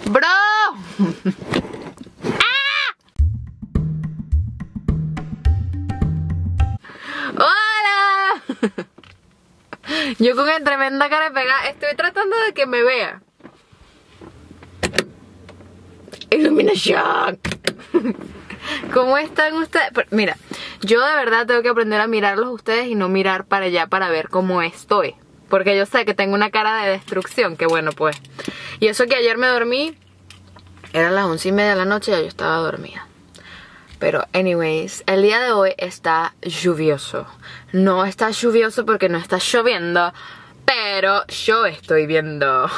¡Bro! ¡Hola! Yo con el tremenda cara de pegada estoy tratando de que me vea. Illumination. ¿Cómo están ustedes? Mira, yo de verdad tengo que aprender a mirarlos a ustedes y no mirar para allá para ver cómo estoy. Porque yo sé que tengo una cara de destrucción, que bueno pues. Y eso que ayer me dormí, eran las 11:30 de la noche y ya yo estaba dormida. Pero anyways, el día de hoy está lluvioso. No está lluvioso porque no está lloviendo, pero yo estoy viendo.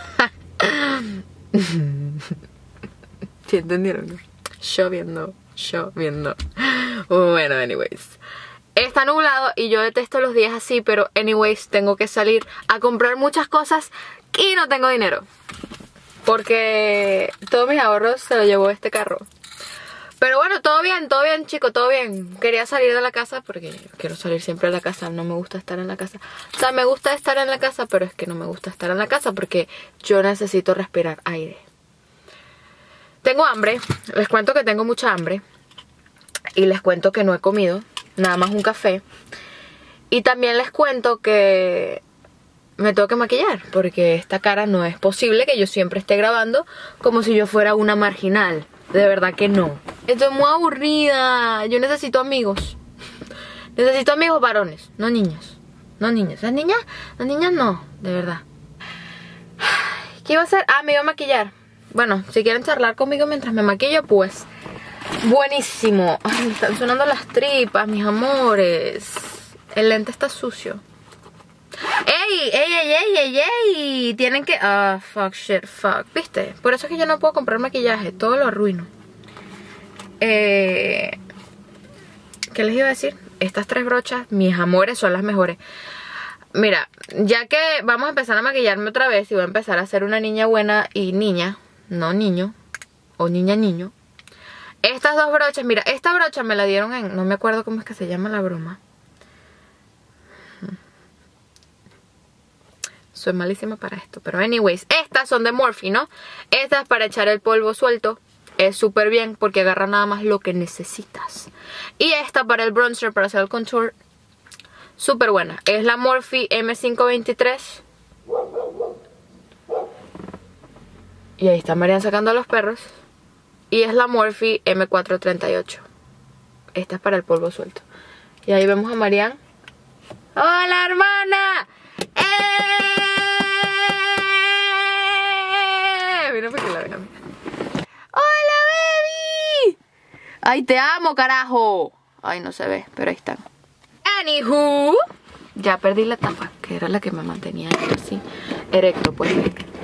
¿Sí entendieron? Lloviendo. Bueno, anyways. Está nublado y yo detesto los días así, pero anyways tengo que salir a comprar muchas cosas y no tengo dinero. Porque todos mis ahorros se los llevó este carro. Pero bueno, todo bien, chicos, todo bien. Quería salir de la casa porque quiero salir siempre de la casa. No me gusta estar en la casa. O sea, me gusta estar en la casa, pero es que no me gusta estar en la casa porque yo necesito respirar aire. Tengo hambre. Les cuento que tengo mucha hambre. Y les cuento que no he comido. Nada más un café. Y también les cuento que me tengo que maquillar. Porque esta cara no es posible que yo siempre esté grabando como si yo fuera una marginal. De verdad que no. Estoy muy aburrida. Yo necesito amigos. Necesito amigos varones, no niños. No niños. Las niñas no, de verdad. ¿Qué iba a hacer? Ah, me iba a maquillar. Bueno, si quieren charlar conmigo mientras me maquillo, pues buenísimo. Ay, me están sonando las tripas, mis amores. El lente está sucio. ¡Ey! Tienen que... Ah, fuck, ¿viste? Por eso es que yo no puedo comprar maquillaje. Todo lo arruino. ¿Qué les iba a decir? Estas 3 brochas, mis amores, son las mejores. Mira, ya que vamos a empezar a maquillarme otra vez y voy a empezar a ser una niña buena y niña, no niño, o niño. Estas 2 brochas, mira, esta brocha me la dieron en... No me acuerdo cómo es que se llama la broma. Soy malísima para esto, pero anyways, estas son de Morphe, ¿no? Estas para echar el polvo suelto. Es súper bien porque agarra nada más lo que necesitas. Y esta para el bronzer, para hacer el contour, súper buena. Es la Morphe M523. Y ahí está Marian sacando a los perros. Y es la Morphe M438. Esta es para el polvo suelto. Y ahí vemos a Marian. ¡Hola, hermana! Mira porque la vean. ¡Hola, baby! ¡Ay, te amo, carajo! Ay, no se ve, pero ahí están. Anywho, ya perdí la tapa, que era la que me mantenía así erecto, pues.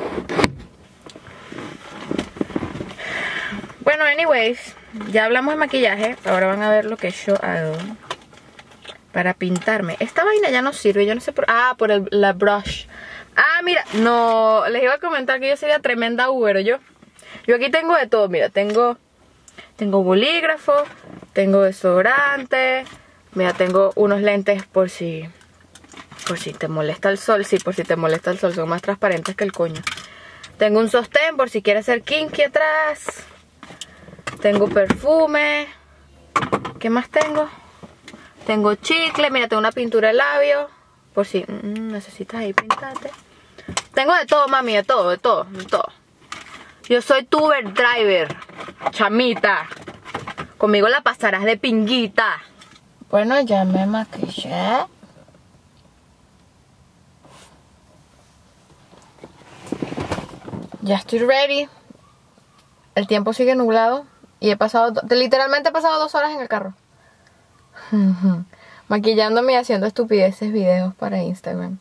Bueno, anyways, ya hablamos de maquillaje. Ahora van a ver lo que yo hago para pintarme. Esta vaina ya no sirve, yo no sé por... Ah, por la brush. Ah, mira, no, les iba a comentar que yo sería tremenda Uber, yo aquí tengo de todo, mira, tengo bolígrafo, tengo desodorante, mira, tengo unos lentes por si te molesta el sol, sí, por si te molesta el sol, son más transparentes que el coño. Tengo un sostén por si quieres ser kinky atrás, tengo perfume, ¿qué más tengo? Tengo chicle, mira, tengo una pintura de labio, por si necesitas ahí pintarte. Tengo de todo, mami, de todo. Yo soy tuber driver, chamita. Conmigo la pasarás de pinguita. Bueno, ya me maquillé. Ya estoy ready. El tiempo sigue nublado. Y literalmente he pasado 2 horas en el carro. Maquillándome y haciendo estupideces videos para Instagram.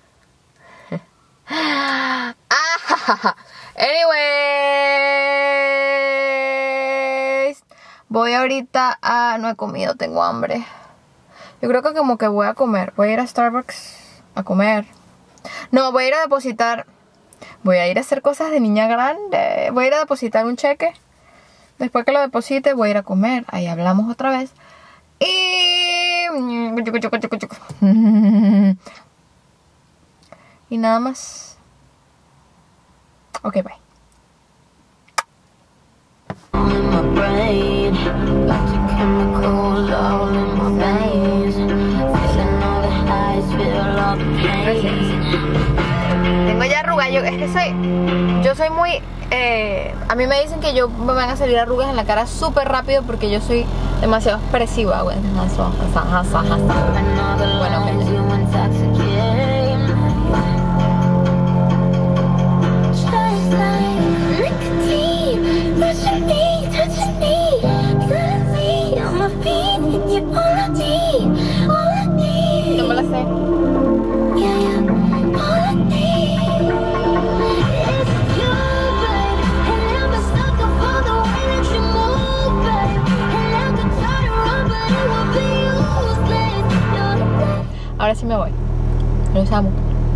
Anyways, voy ahorita a... No he comido, tengo hambre. Yo creo que como que voy a comer. Voy a ir a Starbucks a comer. No, voy a ir a depositar. Voy a ir a hacer cosas de niña grande. Voy a ir a depositar un cheque. Después que lo deposite voy a ir a comer. Ahí hablamos otra vez. Y nada más. Ok, bye. es que yo soy muy... a mí me dicen que yo me van a salir arrugas en la cara súper rápido porque yo soy demasiado expresiva, güey. Bueno, no me la sé. Ahora sí me voy. Los amo.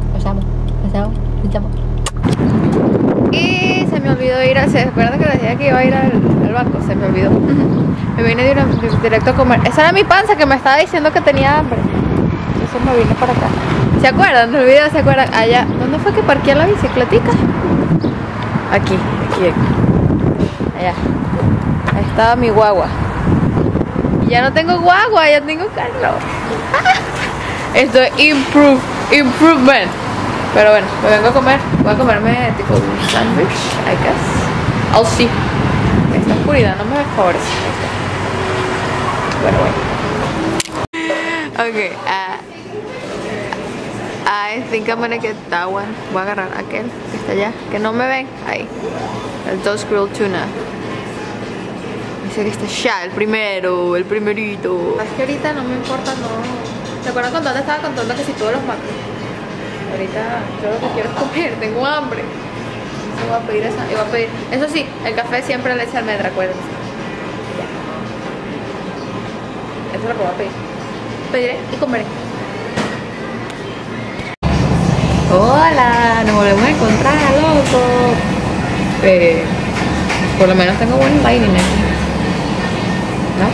Y se me olvidó ir a... ¿Se acuerdan que les dije que iba a ir al banco? Se me olvidó. Me vine directo a comer. Esa era mi panza que me estaba diciendo que tenía hambre. Entonces me vine para acá. ¿Se acuerdan del video? ¿Se acuerdan? Allá. ¿Dónde fue que parqué la bicicletica? Aquí. Allá. Ahí estaba mi guagua. Y ya no tengo guagua, ya tengo carro. Esto es improvement. Pero bueno, me vengo a comer. Voy a comerme tipo un sandwich, I guess. I'll see. Esta oscuridad no me favorece. Bueno. Ok, I think I'm gonna get that one. Voy a agarrar aquel que está allá. Que no me ven. Ahí. El Toast Grilled Tuna. Dice que está ya, el primerito. Es que ahorita no me importa, no. ¿Se acuerdan cuando te estaba contando que si todos los macros? Ahorita yo lo que quiero es comer, tengo hambre. Entonces voy a pedir esa y voy a pedir. Eso sí, el café siempre le echa almendra, acuérdense. Ya. Eso es lo que voy a pedir. Pediré y comeré. Hola, nos volvemos a encontrar, loco. Por lo menos tengo buen lighting aquí, ¿no?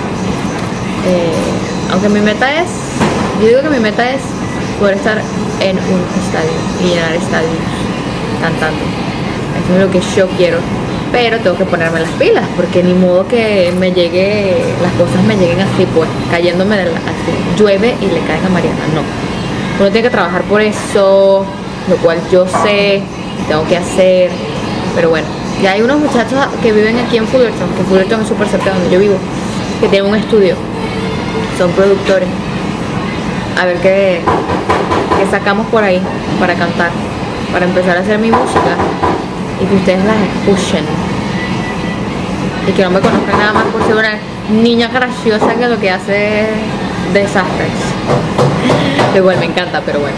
Aunque mi meta es, yo digo que mi meta es poder estar en un estadio y llenar estadios cantando. Eso es lo que yo quiero. Pero tengo que ponerme las pilas, porque ni modo que las cosas me lleguen así, pues, cayéndome así. Llueve y le caen a Mariana, no. Uno tiene que trabajar por eso, lo cual yo sé, tengo que hacer. Pero bueno, ya hay unos muchachos que viven aquí en Fullerton, que Fullerton es súper cerca de donde yo vivo, que tienen un estudio, son productores. A ver qué sacamos por ahí para cantar, para empezar a hacer mi música y que ustedes las escuchen y que no me conozcan nada más por ser una niña graciosa que lo que hace es desastres. Igual me encanta, pero bueno.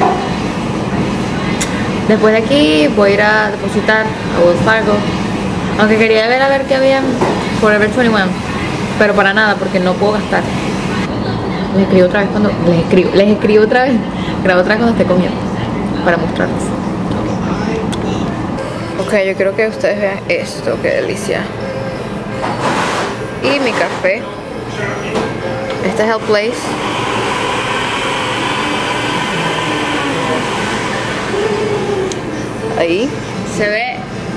Después de aquí voy a ir a depositar a Wells Fargo, aunque quería ver a ver qué había Forever 21, pero para nada, porque no puedo gastar. Les escribo otra vez cuando grabo otra vez cuando esté comiendo para mostrarles. Ok, yo quiero que ustedes vean esto, qué delicia. Y mi café. Este es el place. Ahí se ve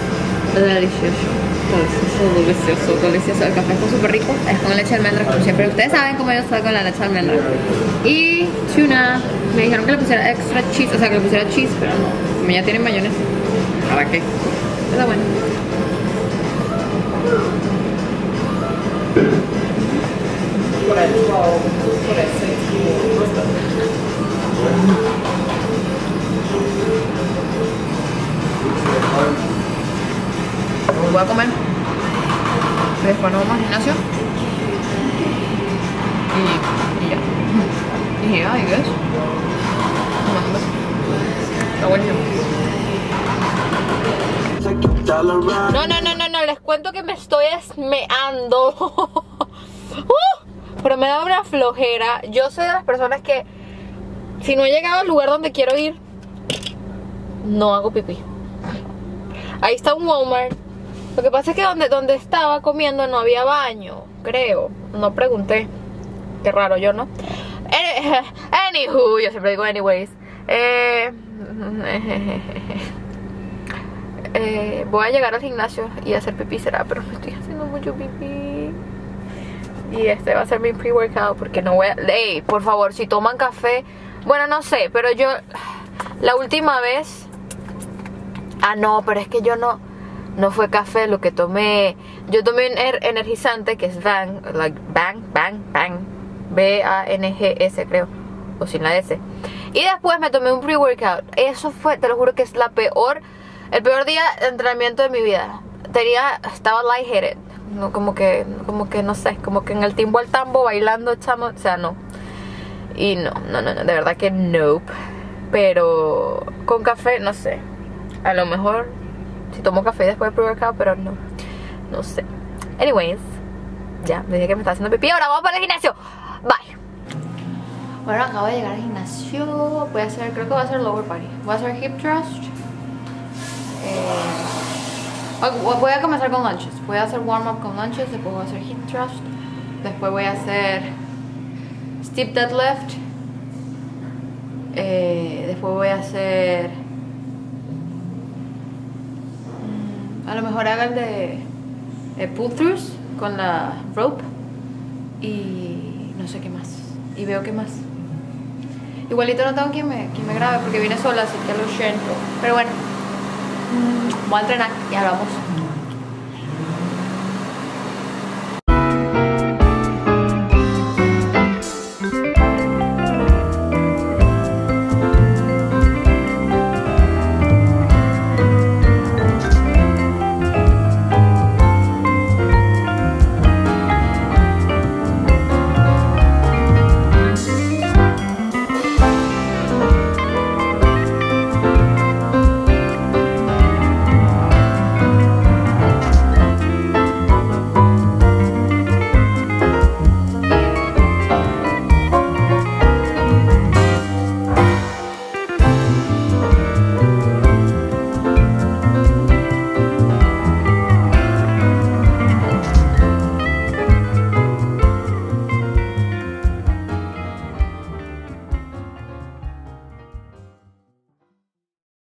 delicioso. El café está súper rico. Es con leche de almendra, como siempre. Ustedes saben cómo yo estoy con la leche de almendra. Y tuna. Me dijeron que le pusiera extra cheese, o sea que le pusiera cheese, pero no. Como ya tienen mayonesa, ¿para qué? Está bueno. Voy a comer. Después nos vamos al gimnasio. Y ya. Y ya, I guess. Está buenísimo. No, les cuento que me estoy esmeando. Pero me da una flojera. Yo soy de las personas que, si no he llegado al lugar donde quiero ir, no hago pipí. Ahí está un Walmart. Lo que pasa es que donde estaba comiendo no había baño, creo. No pregunté. Qué raro, yo no. Anywho, yo siempre digo anyways. Voy a llegar al gimnasio y hacer pipí será, pero me estoy haciendo mucho pipí. Y este va a ser mi pre-workout porque no voy a... Ey, por favor, si toman café... Bueno, no sé, pero yo... La última vez Ah, no, pero es que yo no fue café lo que tomé. Yo tomé un energizante que es Bang, like Bang, B-A-N-G-S creo, o sin la S. Y después me tomé un pre-workout. Eso fue, te lo juro que es el peor día de entrenamiento de mi vida. Estaba lightheaded, no, como que no sé, como que en el timbo al tambo bailando, chamo, o sea, no. Y no, de verdad que nope. Pero con café, no sé. A lo mejor si tomo café después del pre-workout, pero no sé. Anyways, ya, me dije que me estaba haciendo pipí. Ahora vamos para el gimnasio. Bye. Bueno, acabo de llegar al gimnasio. Voy a hacer, creo que voy a hacer lower body. Voy a hacer hip thrust. Voy a comenzar con lunges. Voy a hacer warm up con lunges. Después voy a hacer hip thrust. Después voy a hacer steep deadlift. Después voy a hacer a lo mejor haga el de pull throughs con la rope. Y no sé qué más. Y veo qué más. Igualito no tengo quien me grabe porque vine sola, así que lo siento. Pero bueno, voy a entrenar y hablamos.